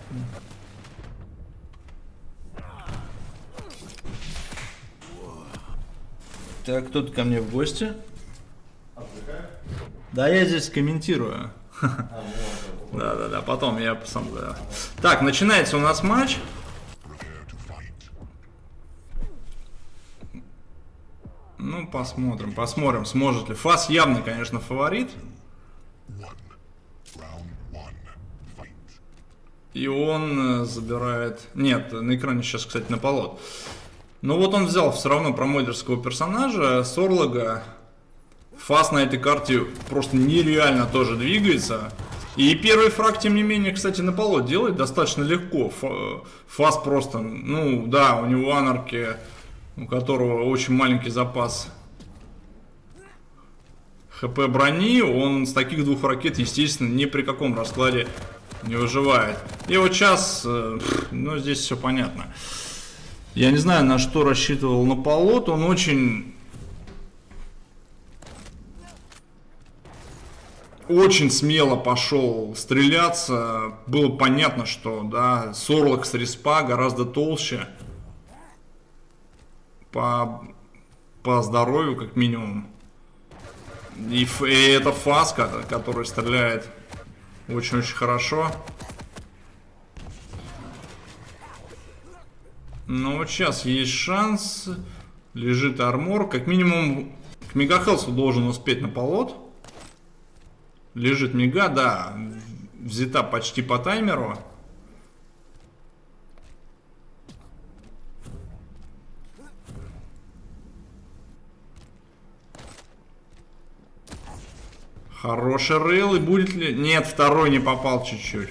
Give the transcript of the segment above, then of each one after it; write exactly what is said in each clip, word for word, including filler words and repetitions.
Так, кто-то ко мне в гости. Да, я здесь комментирую. Да-да-да, потом я сам... Да. Так, начинается у нас матч. Ну, посмотрим, посмотрим, сможет ли. Фас явно, конечно, фаворит. И он забирает... Нет, на экране сейчас, кстати, Наполот. Но вот он взял все равно промодерского персонажа, Сорлога. Фас на этой карте просто нереально тоже двигается. И первый фраг, тем не менее, кстати, Наполот делает достаточно легко. Фас просто, ну да, у него анарки, у которого очень маленький запас ХП брони. Он с таких двух ракет, естественно, ни при каком раскладе не выживает. И вот сейчас, ну здесь все понятно. Я не знаю, на что рассчитывал Наполот. Он очень... Очень смело пошел стреляться. Было понятно, что да, Сорлок с респа гораздо толще. По, по здоровью, как минимум. И, и это Фас, который стреляет очень-очень хорошо. Но вот сейчас есть шанс. Лежит армор. Как минимум к Мегахелсу должен успеть Наполот. Лежит Мега, да. Взята почти по таймеру. Хороший рейл. И будет ли... Нет, второй не попал чуть-чуть.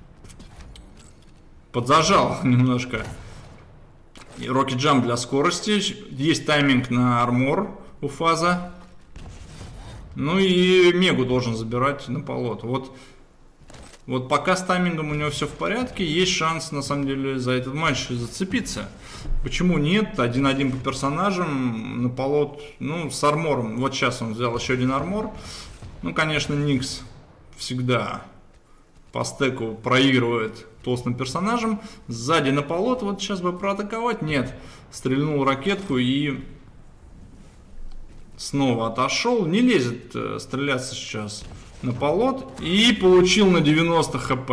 Подзажал немножко. Rocket Jump для скорости. Есть тайминг на армор у Фаза. Ну и Мегу должен забирать Наполот. Вот, вот пока с таймингом у него все в порядке, есть шанс на самом деле за этот матч зацепиться. Почему нет? один-один по персонажам. Наполот, ну, с армором. Вот сейчас он взял еще один армор. Ну, конечно, Никс всегда по стеку проигрывает толстым персонажем. Сзади Наполот, вот сейчас бы проатаковать. Нет. Стрельнул ракетку и снова отошел. Не лезет э, стреляться сейчас Наполот. И получил на девяносто хп.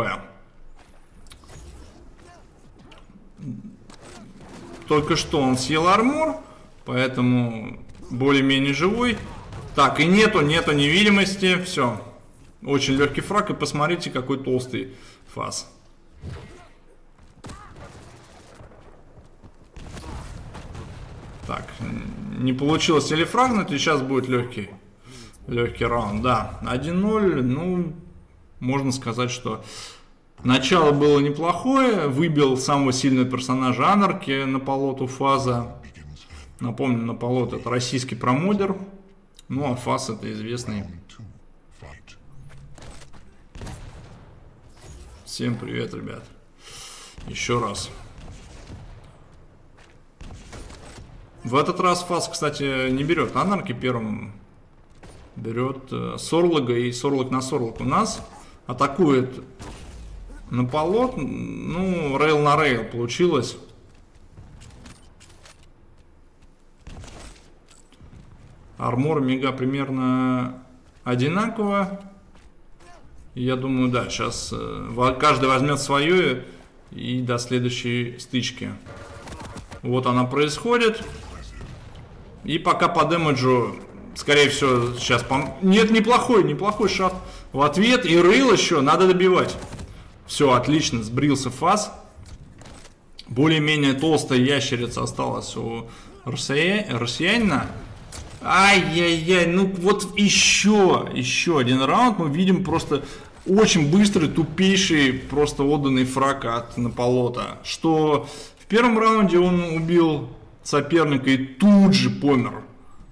Только что он съел армор, поэтому более-менее живой. Так, и нету, нету невидимости. Все. Очень легкий фраг. И посмотрите, какой толстый Фас. Так, не получилось или фрагнуть, и сейчас будет легкий, легкий раунд. Да, один ноль, ну, можно сказать, что начало было неплохое. Выбил самого сильного персонажа Анарки Наполот у Фаза. Напомню, Наполот это российский промодер. Ну, а Фаз это известный. Всем привет, ребят. Еще раз. В этот раз Фаз, кстати, не берет Анарки первым. Берет э, Сорлога, и Сорлог на Сорлог у нас. Атакует Наполот. Ну, рейл на рейл получилось. Армор Мега примерно одинаково. И я думаю, да, сейчас э, каждый возьмет свое и до следующей стычки. Вот она происходит. И пока по дэмэджу, скорее всего, сейчас... Пом... Нет, неплохой, неплохой шат в ответ. И рейл еще, надо добивать. Все, отлично, сбрился Фаз. Более-менее толстая ящерица осталась у россия... россиянина. Ай-яй-яй, ну вот еще, еще один раунд. Мы видим просто очень быстрый, тупейший, просто отданный фраг от Наполота. Что в первом раунде он убил соперника и тут же помер.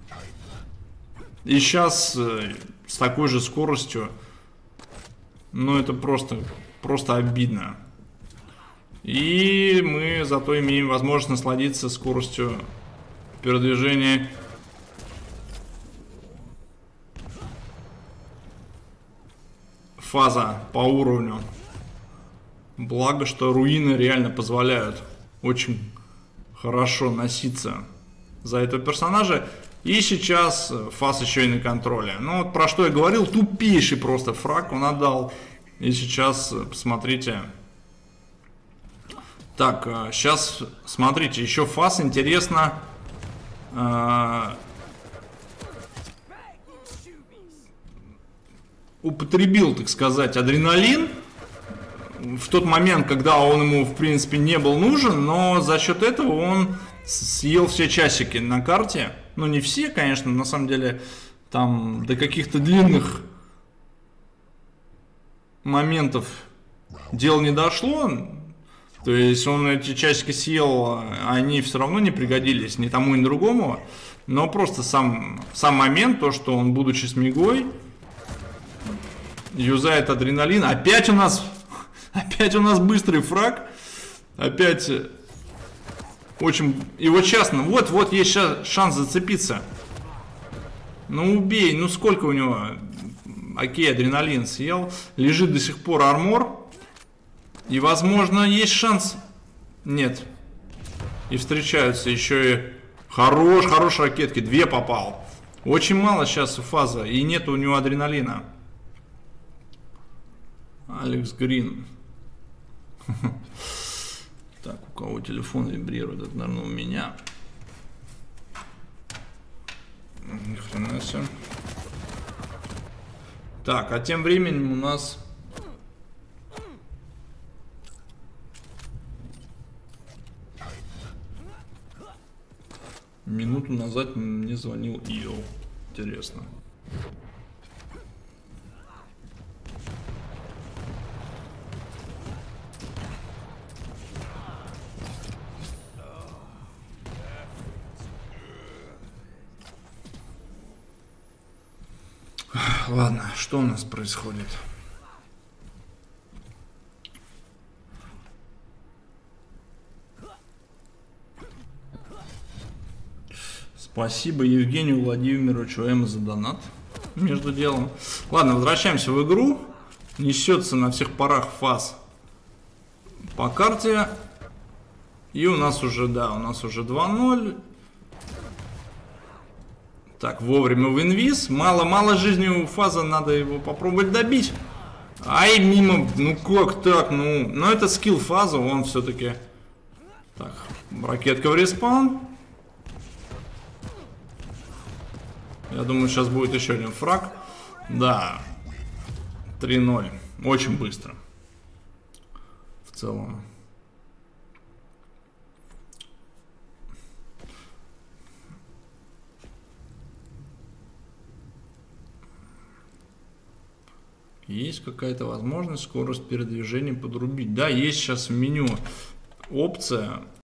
И сейчас э, с такой же скоростью, ну это просто, просто обидно. И мы зато имеем возможность насладиться скоростью передвижения Фаза по уровню. Благо, что руины реально позволяют очень хорошо носиться за этого персонажа. И сейчас фас еще и на контроле. Ну вот про что я говорил, тупейший просто фраг он отдал. И сейчас, посмотрите. Так, сейчас, смотрите, еще фас, интересно. Э, употребил, так сказать, адреналин. В тот момент, когда он ему, в принципе, не был нужен. Но за счет этого он съел все часики на карте. Ну, не все, конечно, на самом деле, там до каких-то длинных моментов дело не дошло. То есть он эти часики съел, они все равно не пригодились ни тому, ни другому. Но просто сам, сам момент, то, что он, будучи смигой, юзает адреналин. Опять у нас, опять у нас быстрый фраг. Опять... Очень... И вот сейчас, ну вот, вот есть шанс зацепиться. Ну убей, ну сколько у него? Окей, адреналин съел. Лежит до сих пор армор. И возможно есть шанс. Нет. И встречаются еще и... Хорош, хорош ракетки, две попал. Очень мало сейчас фаза, и нет у него адреналина. Алекс Грин. Так, у кого телефон вибрирует, это, наверное, у меня. Ни хрена себе. Так, а тем временем у нас... Минуту назад мне звонил Ио. Интересно. Ладно, что у нас происходит? Спасибо Евгению Владимировичу М за донат. Между делом. Ладно, возвращаемся в игру. Несется на всех парах фас по карте. И у нас уже, да, у нас уже два ноль. Так, вовремя в инвиз. Мало-мало жизни у фаза, надо его попробовать добить. Ай, мимо. Ну как так? Ну, ну это скилл фаза, он все-таки... Так, ракетка в респаун. Я думаю, сейчас будет еще один фраг. Да. три ноль. Очень быстро. В целом. Есть какая-то возможность скорость передвижения подрубить. Да, есть сейчас в меню опция